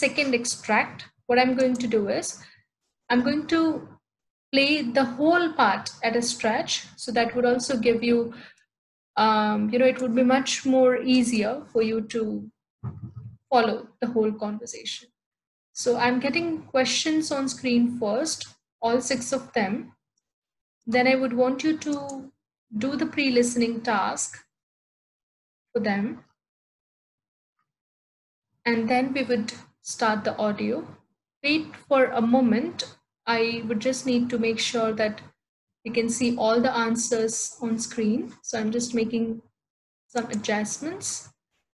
second extract, what I'm going to do is I'm going to play the whole part at a stretch. So that would also give you, it would be much more easier for you to follow the whole conversation. So I'm getting questions on screen first, all 6 of them. Then I would want you to do the pre-listening task for them. And then we would start the audio. Wait for a moment. I would just need to make sure that you can see all the answers on screen. So I'm just making some adjustments.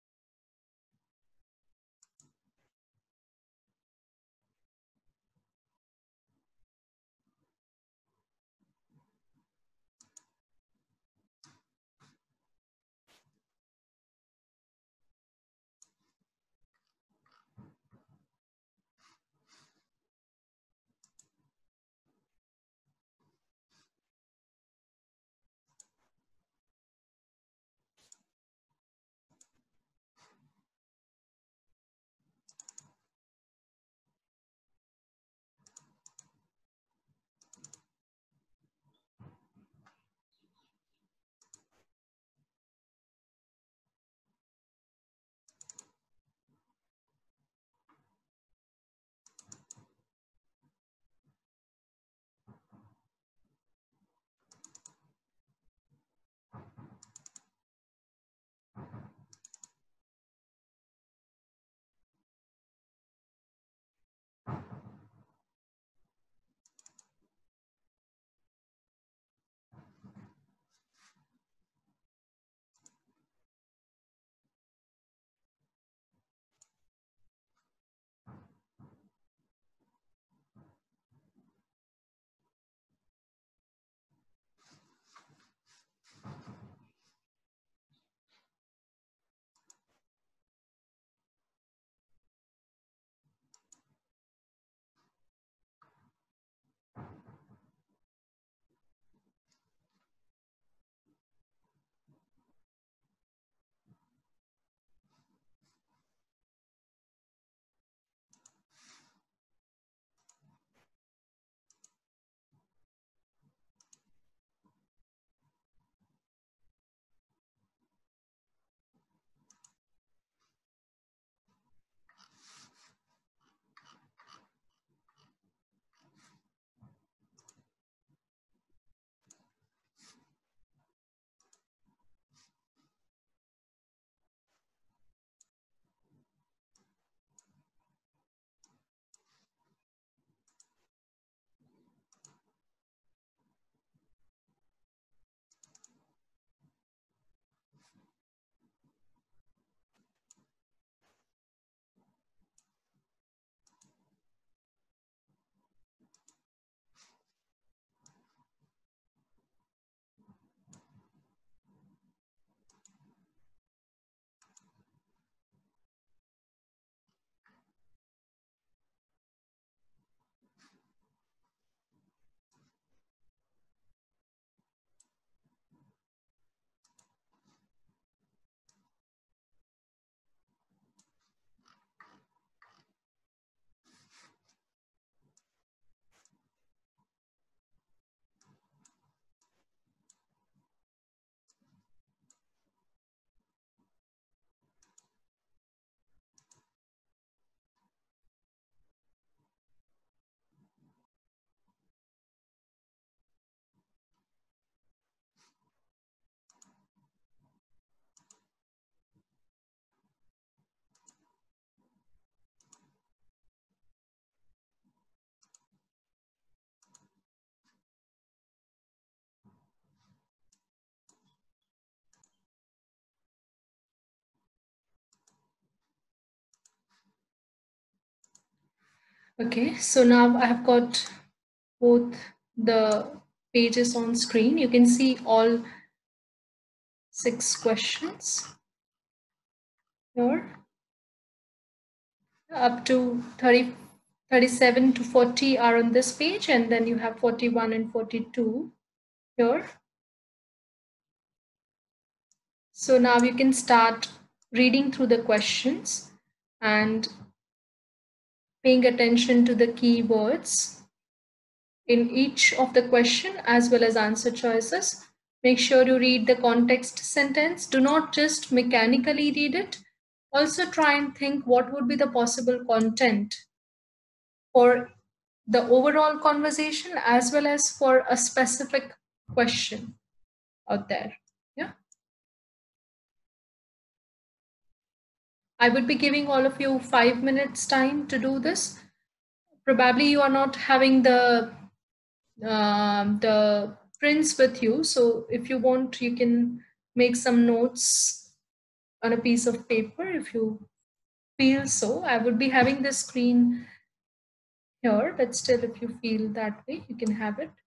Okay, so now I have got both the pages on screen. You can see all 6 questions here, up to 30, 37 to 40 are on this page, and then you have 41 and 42 here. So now you can start reading through the questions, and paying attention to the keywords in each of the question as well as answer choices. Make sure you read the context sentence. Do not just mechanically read it. Also try and think what would be the possible content for the overall conversation as well as for a specific question out there. Yeah. I would be giving all of you 5 minutes time to do this. Probably you are not having the prints with you. So if you want, you can make some notes on a piece of paper if you feel so. I would be having the screen here, but still, if you feel that way, you can have it.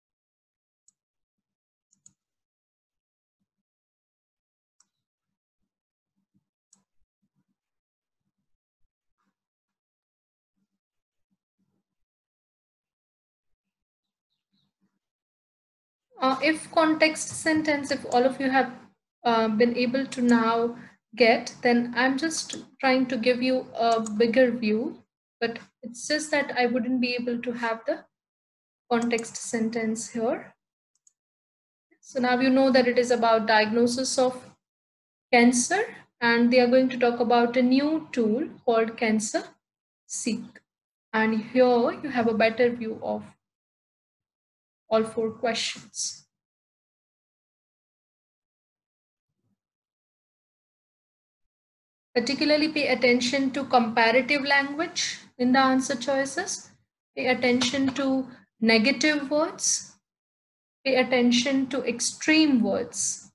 If context sentence, if all of you have been able to now get, then I'm just trying to give you a bigger view, but it's just that I wouldn't be able to have the context sentence here. So now you know that it is about diagnosis of cancer, and they are going to talk about a new tool called Cancer Seek. And here you have a better view of all four questions. Particularly pay attention to comparative language in the answer choices. Pay attention to negative words. Pay attention to extreme words.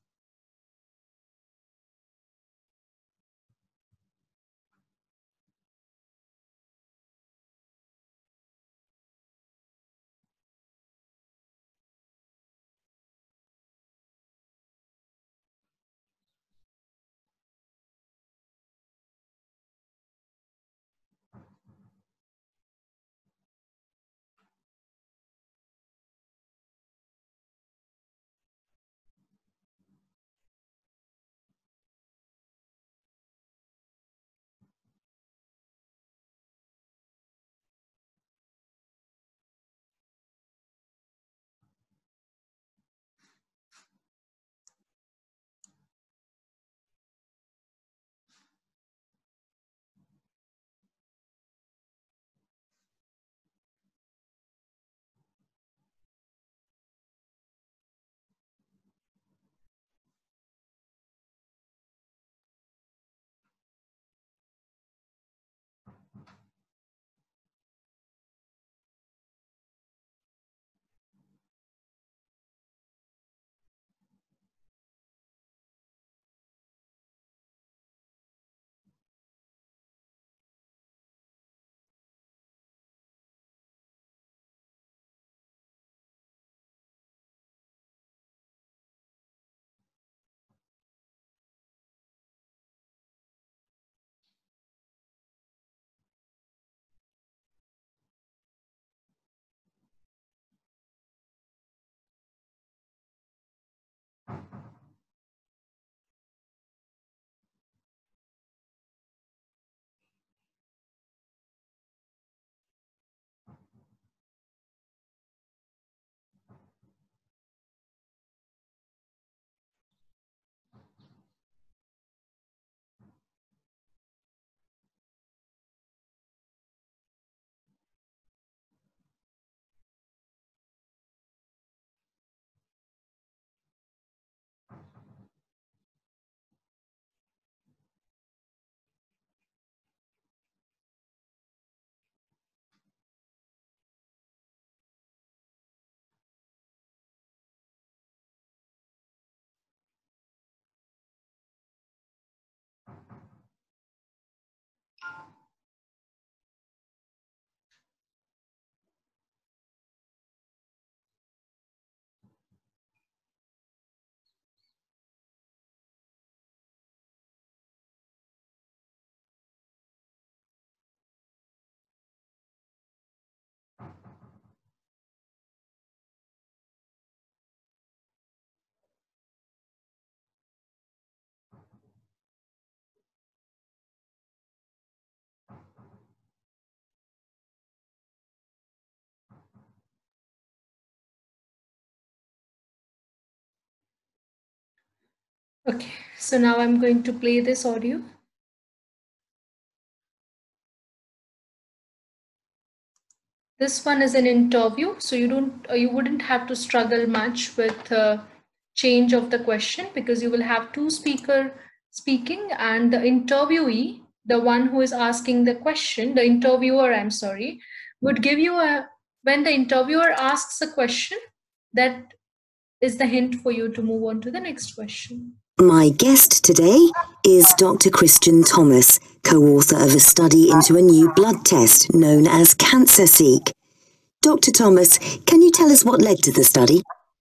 Okay, so now I'm going to play this audio. This one is an interview, so you wouldn't have to struggle much with change of the question, because you will have two speaker speaking, and the interviewee, the one who is asking the question, the interviewer, I'm sorry, would give you a, when the interviewer asks a question, that is the hint for you to move on to the next question. My guest today is Dr. Christian Thomas, co-author of a study into a new blood test known as CancerSeek. Dr. Thomas, can you tell us what led to the study?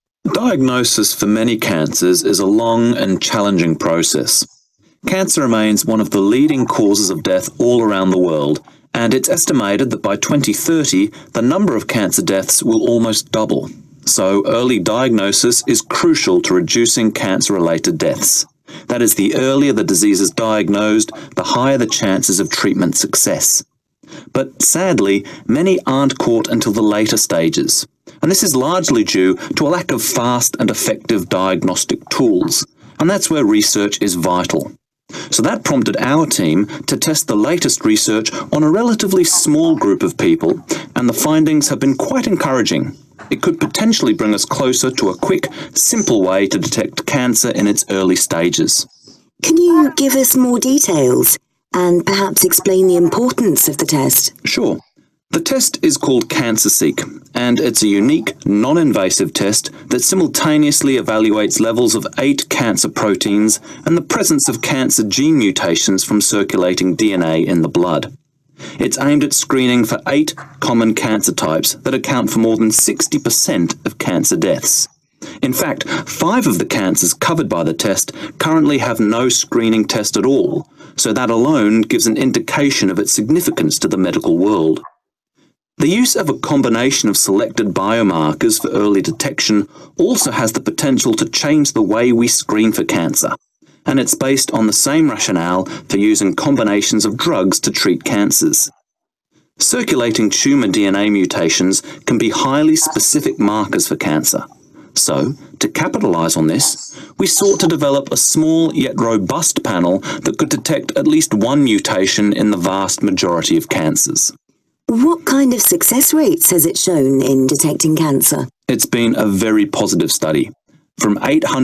Diagnosis for many cancers is a long and challenging process. Cancer remains one of the leading causes of death all around the world, and it's estimated that by 2030, the number of cancer deaths will almost double. So early diagnosis is crucial to reducing cancer-related deaths. That is, the earlier the disease is diagnosed, the higher the chances of treatment success. But sadly, many aren't caught until the later stages. And this is largely due to a lack of fast and effective diagnostic tools. And that's where research is vital. So that prompted our team to test the latest research on a relatively small group of people, and the findings have been quite encouraging. It could potentially bring us closer to a quick, simple way to detect cancer in its early stages. Can you give us more details and perhaps explain the importance of the test? Sure. The test is called CancerSeek, and it's a unique, non-invasive test that simultaneously evaluates levels of 8 cancer proteins and the presence of cancer gene mutations from circulating DNA in the blood. It's aimed at screening for 8 common cancer types that account for more than 60% of cancer deaths. In fact, 5 of the cancers covered by the test currently have no screening test at all, so that alone gives an indication of its significance to the medical world. The use of a combination of selected biomarkers for early detection also has the potential to change the way we screen for cancer, and it's based on the same rationale for using combinations of drugs to treat cancers. Circulating tumor DNA mutations can be highly specific markers for cancer. So, to capitalize on this, we sought to develop a small yet robust panel that could detect at least one mutation in the vast majority of cancers. What kind of success rates has it shown in detecting cancer? It's been a very positive study. From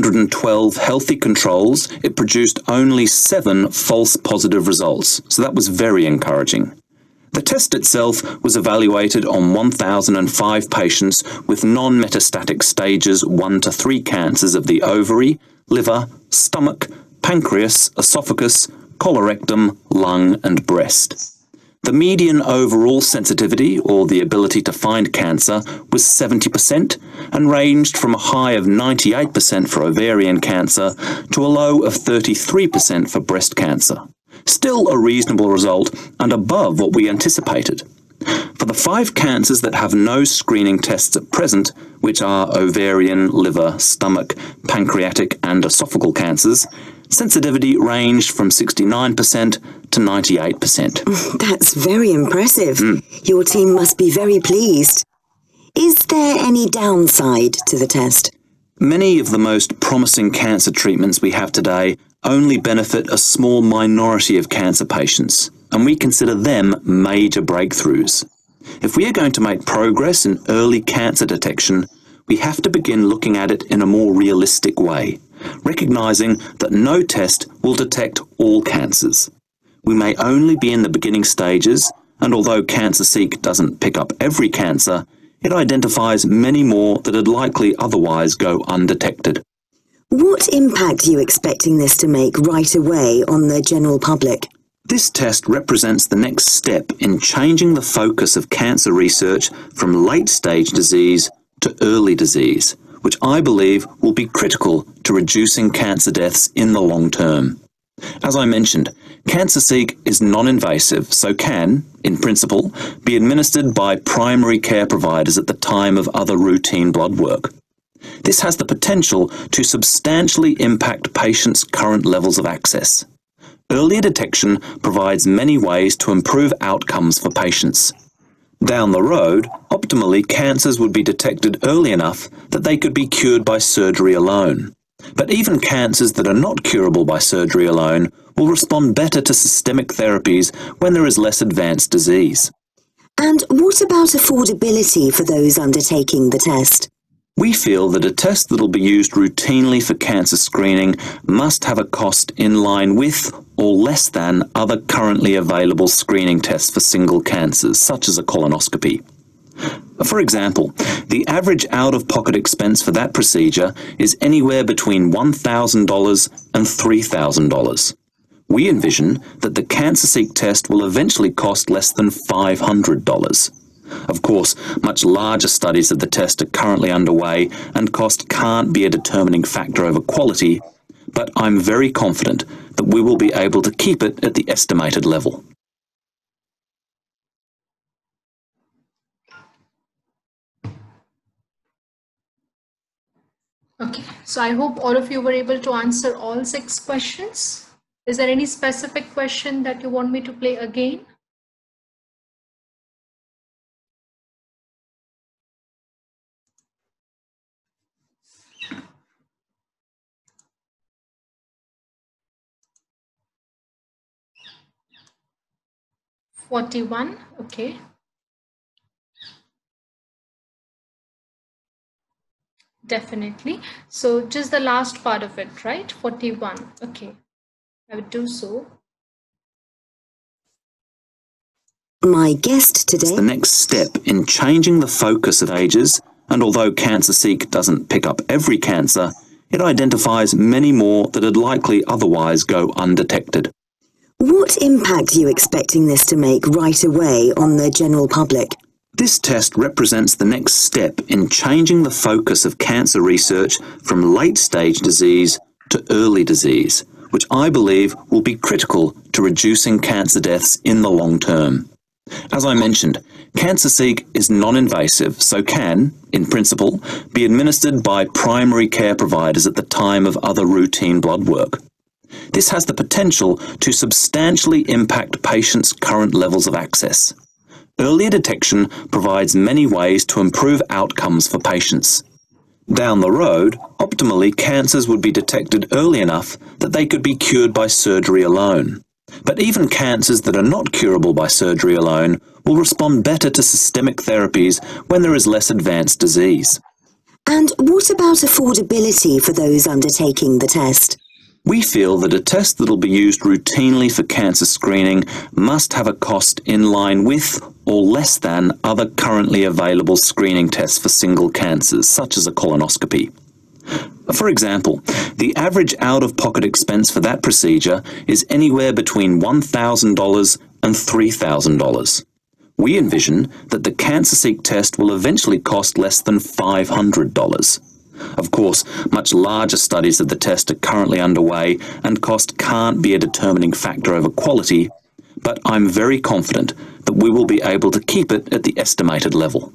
812 healthy controls, it produced only 7 false positive results, so that was very encouraging. The test itself was evaluated on 1,005 patients with non-metastatic stages 1 to 3 cancers of the ovary, liver, stomach, pancreas, esophagus, colorectum, lung, and breast. The median overall sensitivity, or the ability to find cancer, was 70% and ranged from a high of 98% for ovarian cancer to a low of 33% for breast cancer. Still a reasonable result and above what we anticipated. For the 5 cancers that have no screening tests at present, which are ovarian, liver, stomach, pancreatic, and esophageal cancers, sensitivity ranged from 69% to 98%. That's very impressive. Your team must be very pleased. Is there any downside to the test? Many of the most promising cancer treatments we have today only benefit a small minority of cancer patients, and we consider them major breakthroughs. If we are going to make progress in early cancer detection, we have to begin looking at it in a more realistic way, recognizing that no test will detect all cancers. We may only be in the beginning stages, and although CancerSeek doesn't pick up every cancer, it identifies many more that would likely otherwise go undetected. What impact are you expecting this to make right away on the general public? This test represents the next step in changing the focus of cancer research from late-stage disease to early disease, which I believe will be critical to reducing cancer deaths in the long term. As I mentioned, CancerSeek is non-invasive, so can, in principle, be administered by primary care providers at the time of other routine blood work. This has the potential to substantially impact patients' current levels of access. Earlier detection provides many ways to improve outcomes for patients. Down the road, optimally, cancers would be detected early enough that they could be cured by surgery alone. But even cancers that are not curable by surgery alone will respond better to systemic therapies when there is less advanced disease. And what about affordability for those undertaking the test? We feel that a test that will be used routinely for cancer screening must have a cost in line with or less than other currently available screening tests for single cancers, such as a colonoscopy. For example, the average out-of-pocket expense for that procedure is anywhere between $1,000 and $3,000. We envision that the CancerSeek test will eventually cost less than $500. Of course, much larger studies of the test are currently underway, and cost can't be a determining factor over quality, but I'm very confident that we will be able to keep it at the estimated level. Okay, so I hope all of you were able to answer all 6 questions. Is there any specific question that you want me to play again? $41, okay. Definitely. So just the last part of it, right? 41, okay. I would do so. My guest today... It's the next step in changing the focus of AGES, and although CancerSeek doesn't pick up every cancer, it identifies many more that would likely otherwise go undetected. What impact are you expecting this to make right away on the general public? This test represents the next step in changing the focus of cancer research from late-stage disease to early disease, which I believe will be critical to reducing cancer deaths in the long term. As I mentioned, CancerSeek is non-invasive, so can, in principle, be administered by primary care providers at the time of other routine blood work. This has the potential to substantially impact patients' current levels of access. Earlier detection provides many ways to improve outcomes for patients. Down the road, optimally, cancers would be detected early enough that they could be cured by surgery alone. But even cancers that are not curable by surgery alone will respond better to systemic therapies when there is less advanced disease. And what about affordability for those undertaking the test? We feel that a test that will be used routinely for cancer screening must have a cost in line with or less than other currently available screening tests for single cancers, such as a colonoscopy. For example, the average out-of-pocket expense for that procedure is anywhere between $1,000 and $3,000. We envision that the CancerSeek test will eventually cost less than $500. Of course, much larger studies of the test are currently underway, and cost can't be a determining factor over quality, but I'm very confident that we will be able to keep it at the estimated level.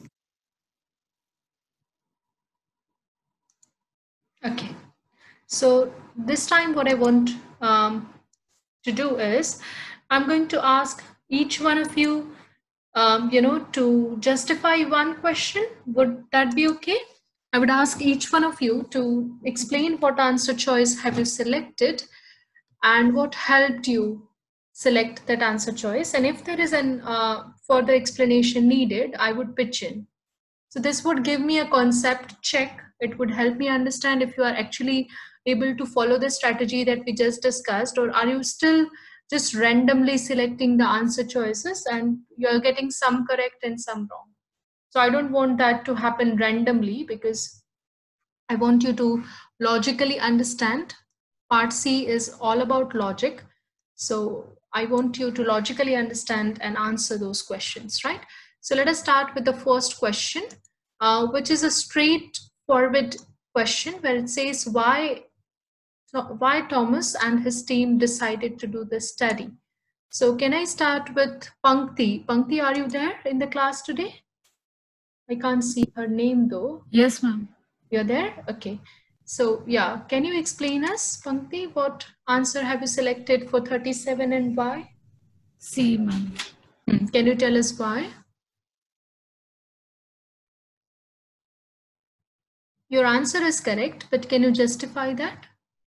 Okay, so this time what I want to do is, I'm going to ask each one of you, to justify one question. Would that be okay? I would ask each one of you to explain what answer choice have you selected and what helped you select that answer choice. And if there is an further explanation needed, I would pitch in. So this would give me a concept check. It would help me understand if you are actually able to follow the strategy that we just discussed, or are you still just randomly selecting the answer choices and you're getting some correct and some wrong. So I don't want that to happen randomly, because I want you to logically understand. Part C is all about logic. So I want you to logically understand and answer those questions, right? So let us start with the first question, which is a straightforward question where it says why Thomas and his team decided to do this study. So can I start with Pankti? Pankti, are you there in the class today? I can't see her name though. Yes, ma'am. You're there? Okay. So yeah, can you explain us, Pankti, what answer have you selected for 37 and why? C, ma'am. Can you tell us why? Your answer is correct, but can you justify that?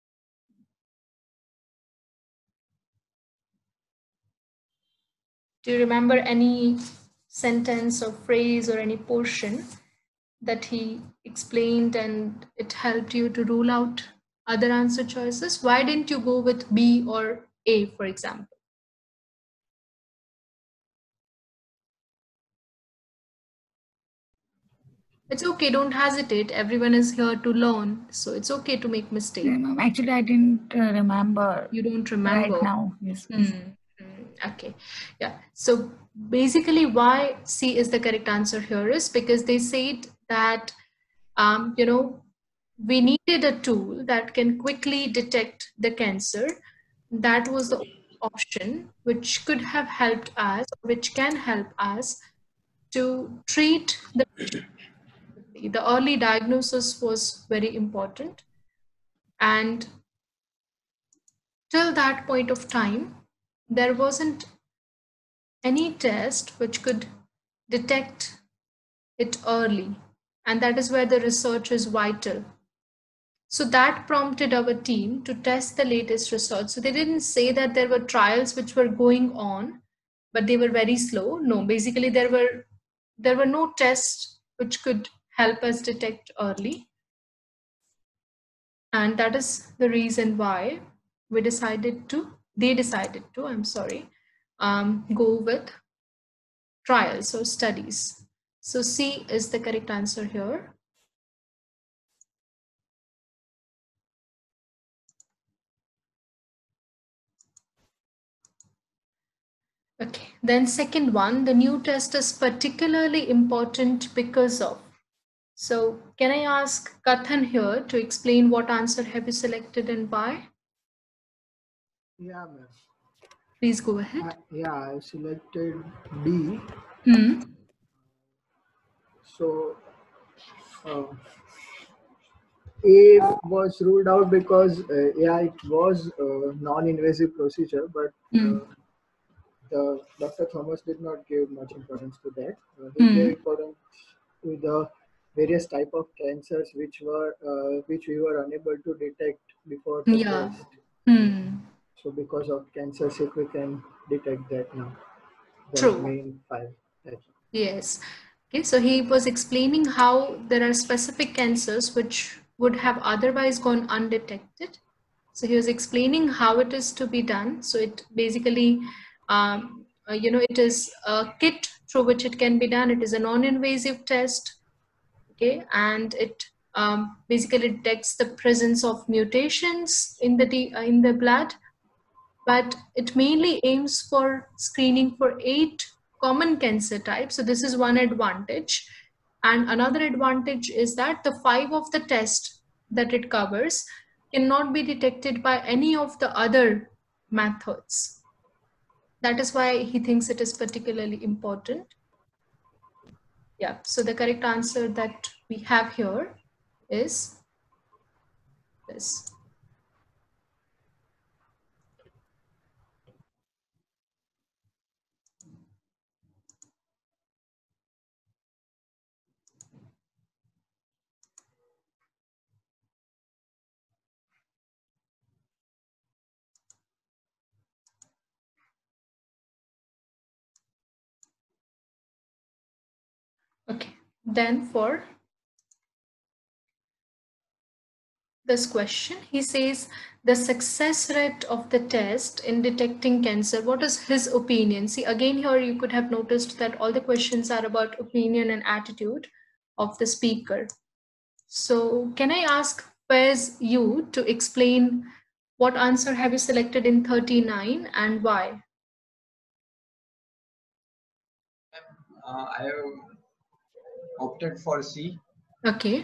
Do you remember any sentence or phrase or any portion that he explained and it helped you to rule out other answer choices? Why didn't you go with B or A, for example? It's okay, don't hesitate. Everyone is here to learn, so it's okay to make mistakes. Actually, I didn't remember. You don't remember right now. Yes. Okay, yeah. So basically, why C is the correct answer here is because they said that we needed a tool that can quickly detect the cancer. That was the option which could have helped us, which can help us to treat the early diagnosis was very important. And till that point of time, there wasn't any test which could detect it early. And that is where the research is vital. So that prompted our team to test the latest research. So they didn't say that there were trials which were going on, but they were very slow. No, basically there were no tests which could help us detect early. And that is the reason why they decided to, go with trials or studies. So C is the correct answer here. Okay, then second one, the new test is particularly important because of. So can I ask Kathan here to explain what answer have you selected and why? Yeah, ma'am. Please go ahead. Yeah, I selected D. So A was ruled out because yeah, it was a non-invasive procedure, but the Dr. Thomas did not give much importance to that. He gave importance to the various type of cancers which we were unable to detect before the test. So because of CancerSeek, we can detect that now. The True. main 5 types. Yes. Okay, so he was explaining how there are specific cancers which would have otherwise gone undetected. So he was explaining how it is to be done. So it basically, it is a kit through which it can be done. It is a non-invasive test, okay, and it basically detects the presence of mutations in the blood, but it mainly aims for screening for 8 common cancer types. So this is one advantage. And another advantage is that the 5 of the test that it covers cannot be detected by any of the other methods. That is why he thinks it is particularly important. Yeah, so the correct answer that we have here is this. Okay, then for this question, he says the success rate of the test in detecting cancer. What is his opinion? See, again, here you could have noticed that all the questions are about opinion and attitude of the speaker. So can I ask Faiz you to explain what answer have you selected in 39 and why? I have opted for C. Okay.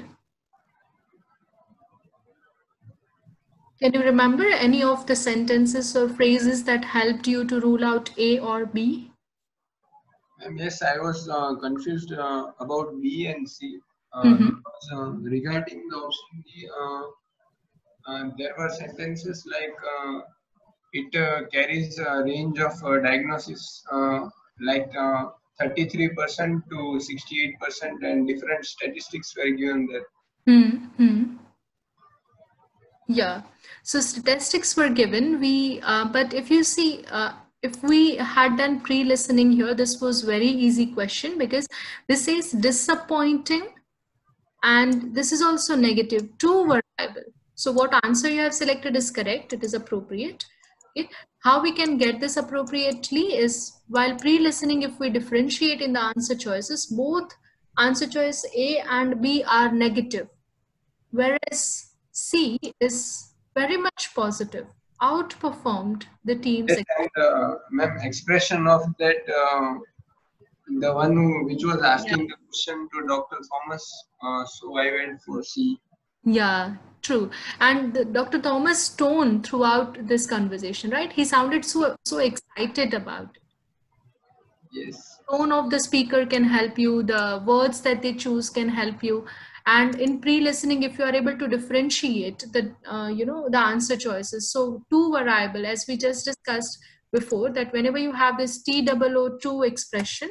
Can you remember any of the sentences or phrases that helped you to rule out A or B? Yes, I was confused about B and C. Because, regarding the option D, there were sentences like it carries a range of diagnosis like 33% to 68%, and different statistics were given there. Yeah. So statistics were given. But if you see, if we had done pre-listening here, this was very easy question because this is disappointing, and this is also negative, two variable. So what answer you have selected is correct. It is appropriate. Okay. How we can get this appropriately is while pre-listening, if we differentiate in the answer choices, both answer choice A and B are negative, whereas C is very much positive, outperformed the team's. Yes, and ma'am, expression of that, the one which was asking the question to Dr. Thomas, so I went for C. Yeah, true. And Dr. Thomas' tone throughout this conversation, right? He sounded so excited about it. Yes. Tone of the speaker can help you. The words that they choose can help you. And in pre-listening, if you are able to differentiate the, the answer choices. So two variable, as we just discussed before, that whenever you have this TOO2 expression,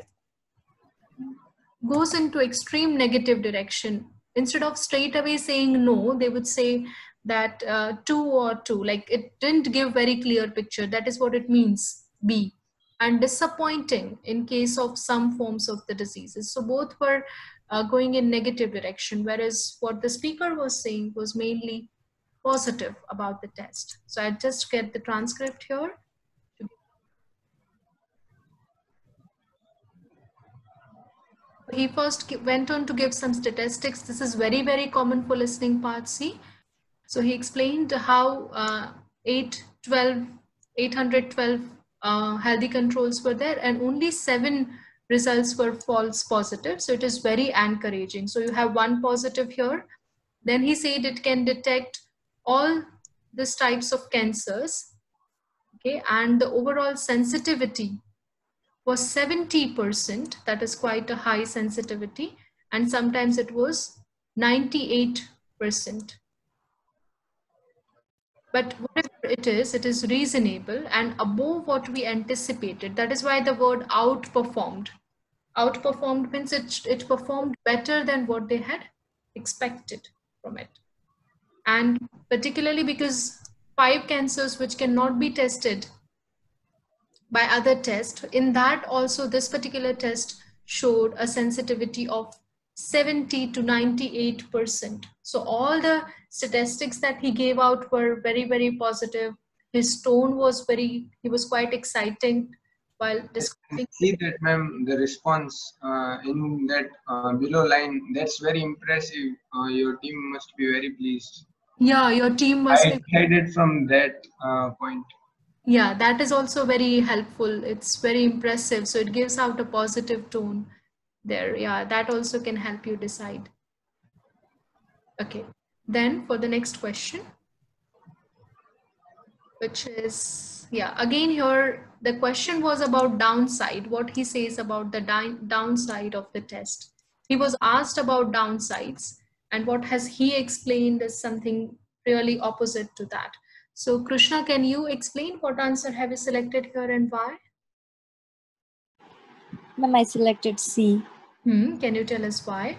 goes into extreme negative direction. Instead of straight away saying no, they would say that two or two, like it didn't give very clear picture. That is what it means, B. And disappointing in case of some forms of the diseases. So both were going in negative direction, whereas what the speaker was saying was mainly positive about the test. So I just get the transcript here. He first went on to give some statistics. This is very, very common for listening part C. So he explained how 812 healthy controls were there and only 7 results were false positive. So it is very encouraging. So you have 1 positive here. Then he said it can detect all these types of cancers. Okay, and the overall sensitivity was 70%. That is quite a high sensitivity. And sometimes it was 98%. But whatever it is reasonable and above what we anticipated. That is why the word outperformed. Outperformed means it performed better than what they had expected from it. And particularly because 5 cancers which cannot be tested by other tests, in that also this particular test showed a sensitivity of 70 to 98%. So all the statistics that he gave out were very, very positive. His tone was he was quite exciting while describing. See that, ma'am, the response in that below line, that's very impressive. Your team must be very pleased. Yeah, your team must I decided from that point. Yeah, that is also very helpful. It's very impressive. So it gives out a positive tone there. Yeah, that also can help you decide. Okay, then for the next question, which is, yeah, again here, the question was about downside, what he says about the downside of the test. He was asked about downsides, and what has he explained is something really opposite to that. So Krishna, can you explain what answer have you selected here and why? Ma'am, I selected C. Can you tell us why?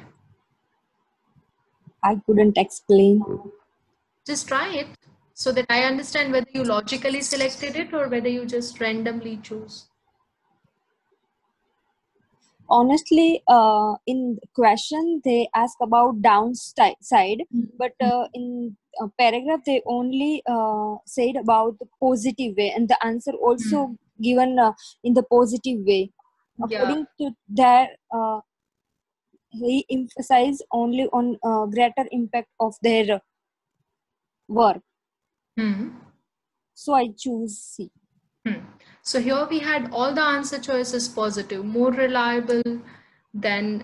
I couldn't explain. Just try it so that I understand whether you logically selected it or whether you just randomly choose. Honestly, in question they ask about downside, but in a paragraph they only said about the positive way, and the answer also given in the positive way. According to that, he emphasized only on greater impact of their work. So I choose C. So here we had all the answer choices positive, more reliable, then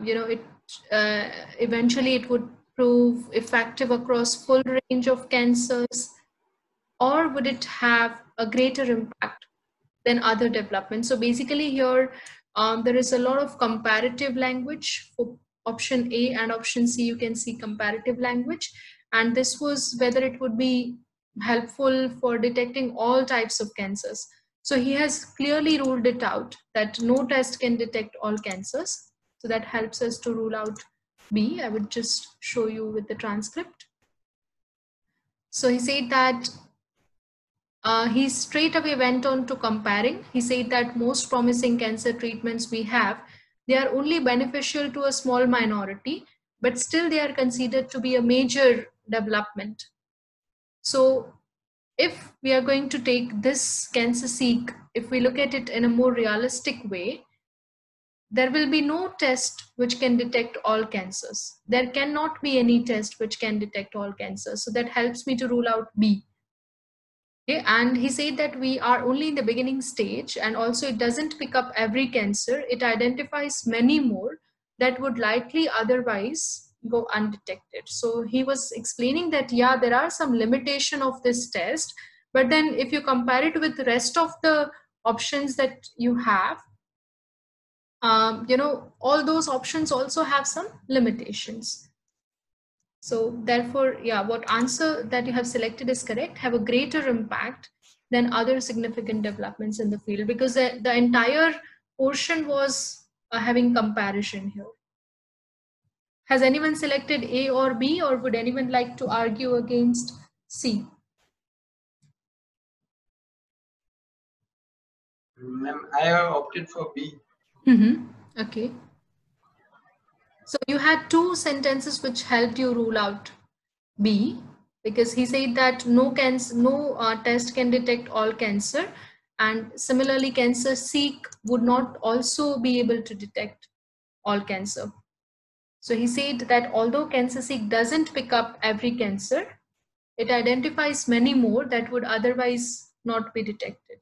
eventually it would prove effective across full range of cancers, or would it have a greater impact than other developments? So basically here there is a lot of comparative language for option A and option C. You can see comparative language, and this was whether it would be helpful for detecting all types of cancers. So he has clearly ruled it out that no test can detect all cancers. So that helps us to rule out B. I would just show you with the transcript. So he said that he straight away went on to comparing. He said that most promising cancer treatments we have, they are only beneficial to a small minority, but still they are considered to be a major development. So if we are going to take this CancerSeek, if we look at it in a more realistic way, there will be no test which can detect all cancers. There cannot be any test which can detect all cancers. So that helps me to rule out B. Okay, and he said that we are only in the beginning stage, and also it doesn't pick up every cancer. It identifies many more that would likely otherwise go undetected. So he was explaining that, yeah, there are some limitation of this test, but then if you compare it with the rest of the options that you have, all those options also have some limitations. So therefore, yeah, what answer that you have selected is correct, have a greater impact than other significant developments in the field, because the entire portion was having comparison here. Has anyone selected A or B, or would anyone like to argue against C? Ma'am, I have opted for B. Okay. So you had two sentences which helped you rule out B, because he said that no test can detect all cancer, and similarly CancerSeek would not also be able to detect all cancer. So he said that although CancerSeek doesn't pick up every cancer, it identifies many more that would otherwise not be detected.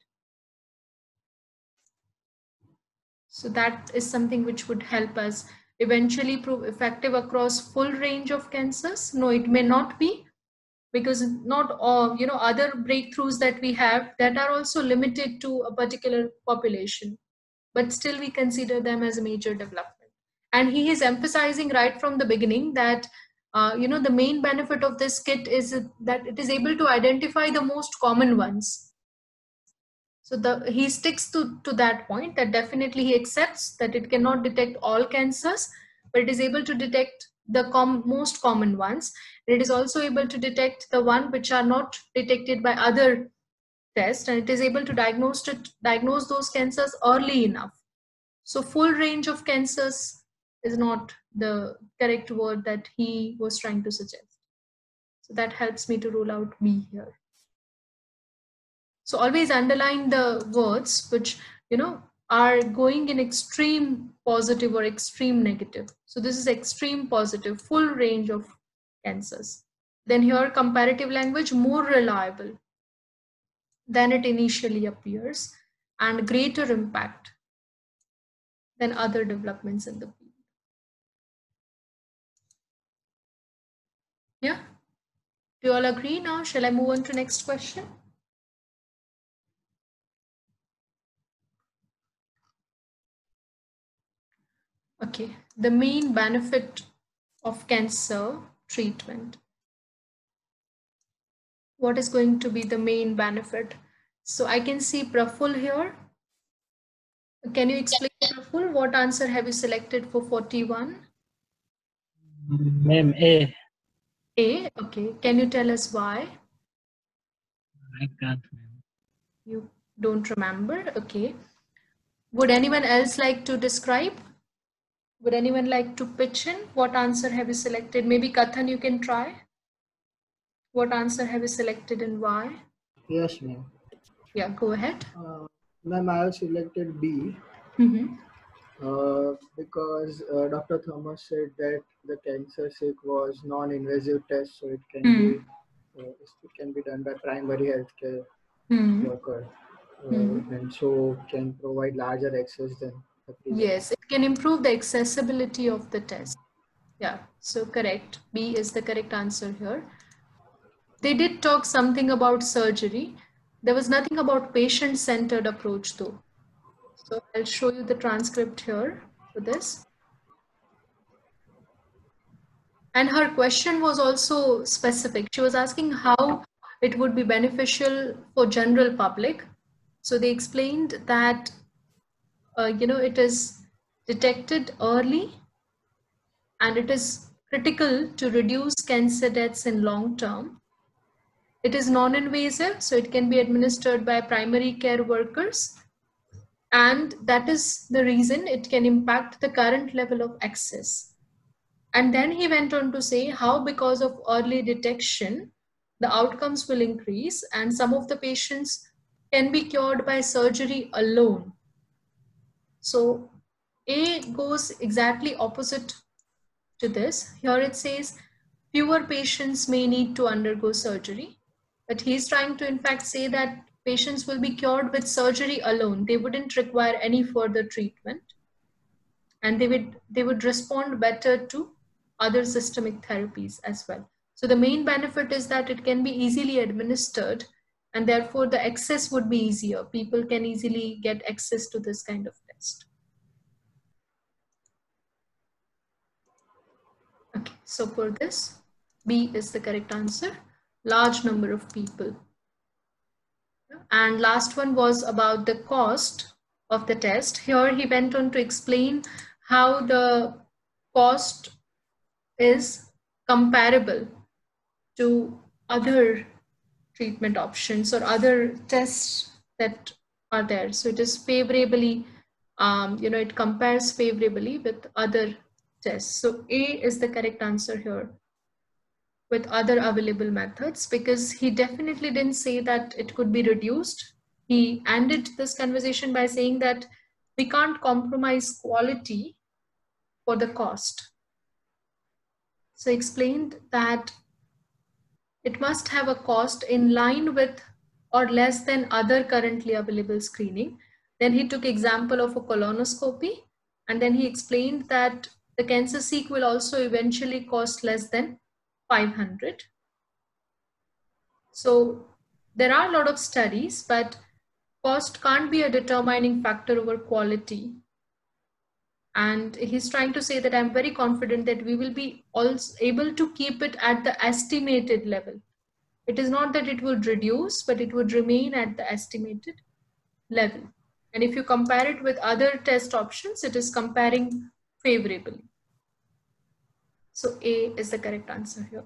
So that is something which would help us eventually prove effective across full range of cancers. No, it may not be, because not all, other breakthroughs that we have that are also limited to a particular population, but still we consider them as a major development. And he is emphasizing right from the beginning that the main benefit of this kit is that it is able to identify the most common ones. So he sticks to that point, that definitely he accepts that it cannot detect all cancers, but it is able to detect the most common ones. It is also able to detect the one which are not detected by other tests, and it is able to diagnose those cancers early enough. So full range of cancers is not the correct word that he was trying to suggest. So that helps me to rule out B here. So always underline the words which, are going in extreme positive or extreme negative. So this is extreme positive, full range of cancers. Then here comparative language, more reliable than it initially appears, and greater impact than other developments in the field. Yeah. Do you all agree now? Shall I move on to next question? Okay. The main benefit of cancer treatment. What is going to be the main benefit? So I can see Praful here. Can you explain, Praful, what answer have you selected for 41? Ma'am, A. A, okay. Can you tell us why? I can't, ma'am. You don't remember? Okay. Would anyone else like to describe? Would anyone like to pitch in? What answer have you selected? Maybe Kathan, you can try. What answer have you selected and why? Yes, ma'am. Yeah, go ahead. Ma'am, I have selected B. Because Dr. Thomas said that the CancerSeek was non-invasive test, so it can be done by primary healthcare worker, and so can provide larger access than the previous. Yes, it can improve the accessibility of the test. Yeah, so correct. B is the correct answer here. They did talk something about surgery. There was nothing about patient-centered approach though. So I'll show you the transcript here for this. And her question was also specific. She was asking how it would be beneficial for general public. So they explained that, it is detected early and it is critical to reduce cancer deaths in long term. It is non-invasive, so it can be administered by primary care workers, and that is the reason it can impact the current level of access. And then he went on to say how, because of early detection, the outcomes will increase and some of the patients can be cured by surgery alone. So A goes exactly opposite to this. Here it says fewer patients may need to undergo surgery, but he's trying to in fact say that patients will be cured with surgery alone. They wouldn't require any further treatment, and they would respond better to other systemic therapies as well. So the main benefit is that it can be easily administered, and therefore the access would be easier. People can easily get access to this kind of test. Okay, so for this, B is the correct answer. Large number of people. And last one was about the cost of the test. Here he went on to explain how the cost is comparable to other treatment options or other tests that are there. So it is favorably, it compares favorably with other tests. So A is the correct answer here with other available methods, because he definitely didn't say that it could be reduced. He ended this conversation by saying that we can't compromise quality for the cost. So he explained that it must have a cost in line with or less than other currently available screening. Then he took example of a colonoscopy, and then he explained that the CancerSeek will also eventually cost less than 500. So there are a lot of studies, but cost can't be a determining factor over quality. And he's trying to say that I'm very confident that we will be also able to keep it at the estimated level. It is not that it would reduce, but it would remain at the estimated level. And if you compare it with other test options, it is comparing favorably. So A is the correct answer here.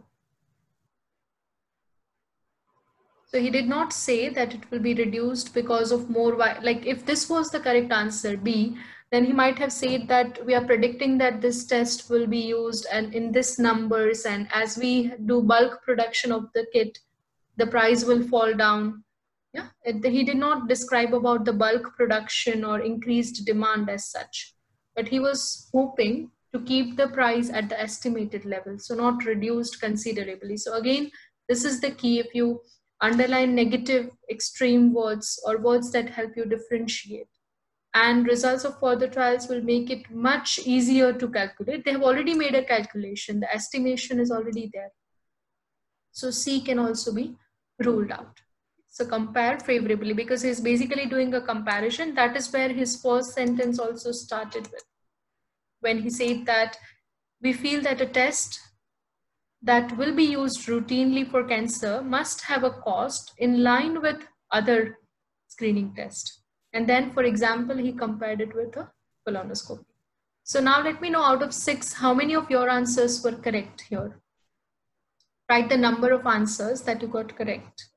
So he did not say that it will be reduced because of more, like if this was the correct answer, B, then he might have said that we are predicting that this test will be used and in this numbers, and as we do bulk production of the kit, the price will fall down. Yeah, he did not describe about the bulk production or increased demand as such, but he was hoping to keep the price at the estimated level, so not reduced considerably. So again, this is the key. If you underline negative extreme words or words that help you differentiate, and results of further trials will make it much easier to calculate. They have already made a calculation. The estimation is already there. So C can also be ruled out. So compare favorably, because he's basically doing a comparison. That is where his first sentence also started with, when he said that we feel that a test that will be used routinely for cancer must have a cost in line with other screening tests. And then, for example, he compared it with a colonoscopy. So now let me know, out of 6, how many of your answers were correct here? Write the number of answers that you got correct.